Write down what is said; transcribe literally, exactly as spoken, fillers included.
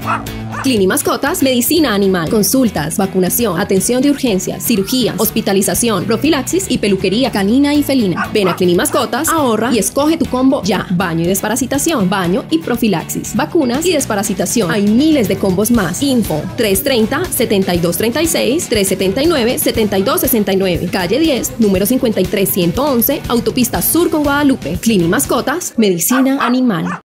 Clini Mascotas, medicina animal, consultas, vacunación, atención de urgencias, cirugías, hospitalización, profilaxis y peluquería canina y felina. Ven a Clini Mascotas, ahorra y escoge tu combo ya. Baño y desparasitación, baño y profilaxis, vacunas y desparasitación. Hay miles de combos más. Info tres treinta, setenta y dos treinta y seis, tres setenta y nueve, setenta y dos sesenta y nueve. Calle diez, número cincuenta y tres ciento once, Autopista Sur con Guadalupe. Clini Mascotas, medicina animal.